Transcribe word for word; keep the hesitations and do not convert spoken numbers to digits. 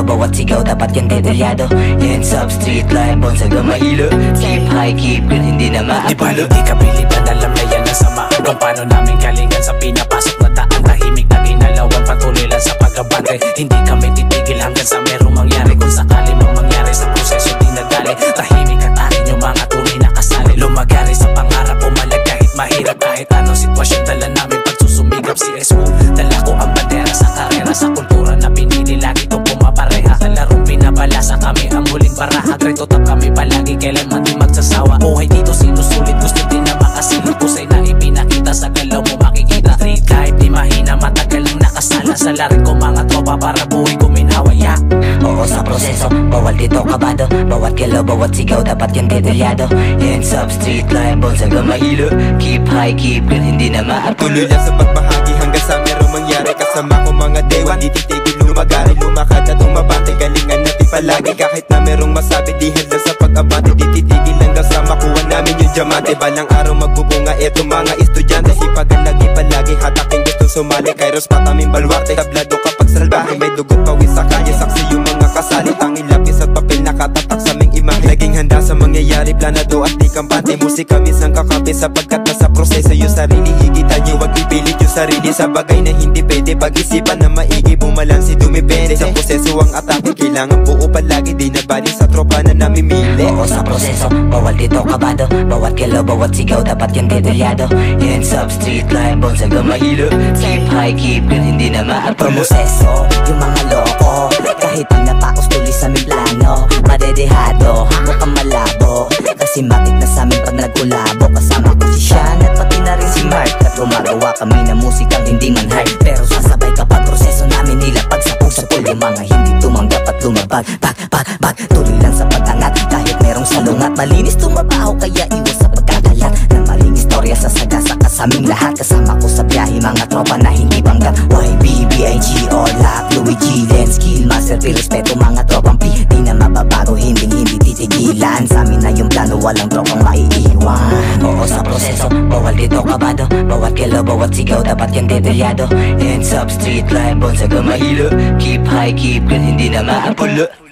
bawat sigaw dapat yan detalyado. Hands up, street line, bon sa gamahilo. Keep high, keep good, hindi na maapulo. Di balo, di ka biliban, alam na yan ang sama. Kung paano namin galingan sa pinapasok na daan. Tahimik na ginalawan, patuloy lang sa pag-abante. Hindi kami titigil hanggang sa merong mangyari. Kung sakali mang mangyari sa proseso di nadali. Tahimik at akin yung mga tunay na kasali. Lumagari sa pangarap, pumalag kahit mahirap. Kahit anong sitwasyon dala namin pagsusumigap. Si S O, dala ko ang bandera sa karera. Sa kultura na pinili, lagi itong pumapareha. Sa larong pinabalasa kami ang muling baraha. Greto tap kami palagi, kailanman di magsasawa. Buhay dito sinusulit, gusto din na makasilip. Kusay na ipinakita, sa galaw mo makikita. Street life, di mahina, matagal nang nakasala. Sa larin ko mga tropa para buhay ko minhawa, yeah. Oo sa proseso, bawal dito kabado. Bawat kilo, bawat sigaw, dapat yan detalyado. Hands up, street line, bon sa gamahilo. Keep high, keep good, hindi na maapulo. Tuloy lang sa pagbahagi hanggang sa merong mangyari. Kasama ko mga dewa, di titigil lumagari. Lumakad at umabante, galingan natin palagi. Kahit na merong masabi, di handa sa pag-abante. Di titigil hanggang sa makuha namin yung diamante. Balang araw magbubunga eto mga estudyante. Sipagan lagi palagi, hataking gusto sumali. Kairos pataming balwarte, tablado kapag salbahe. May dugot pawis sa kanya, saksi yung mga kasali. Tanging lapis at papel nakatatak sa aming imahe. Naging handa sa mangyayari, planado at di kampante. Musika minsan kakape sapagkat nasa proseso yung sarili. Higitan nyo, wag ipilit yung sarili sa bagay na hindi pwede. Pag-isipan na maigi, bumalansi, dumipende. Sa proseso ang atake, kailangan buo palagi. Di nabali sa tropa na namimili. Oo sa proseso, bawal dito kabado. Bawat kilo, bawat sigaw, dapat yan detalyado. Hands up, street line, bon sa gamahilo. Keep high, keep good, hindi na maapulo. Proseso, yung mga loko, kahit di napaos tuloy sa aming plano. Madedehado, mukhang malabo, kasi matik na sa amin pag nagkulabo. Kasama ko si Sean at pati na rin si Mark. At gumagawa kami ng musikang hindi man hard. Pero sasabay kapag proseso namin nilapag sa puso ko. Yung mga hindi tumanggap at lumabag, bag, bag, bag. Tuloy lang sa pag-angat, kahit merong salungat. Malinis tumabaho, kaya iwas sa pagkakalat ng maling istorya sa sagasa kasaming lahat. Kasama ko sa biyahe, mga tropa na hindi bangga. Y B, B I G, Olap, Louis G, Lens, Skill, Master, P, respeto mga tropang P. Di na mababago, hindi hindi titigilan. Sa amin na yung plano, walang tropang maiiwan. Oo sa proseso, bawal dito kabado. Bawat kilo, bawat sigaw, dapat yan detalyado. Hands up, street line, bon sa gamahilo. Keep high, keep good, hindi na maapulo.